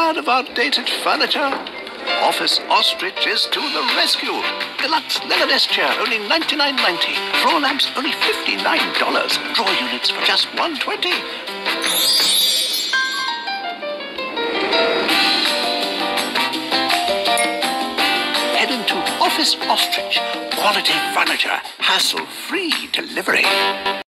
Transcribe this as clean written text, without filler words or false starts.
tired of outdated furniture? Office Ostrich is to the rescue. Deluxe leather desk chair, only $99.90. Floor lamps, only $59. Drawer units for just $120. Head into Office Ostrich. Quality furniture, hassle-free delivery.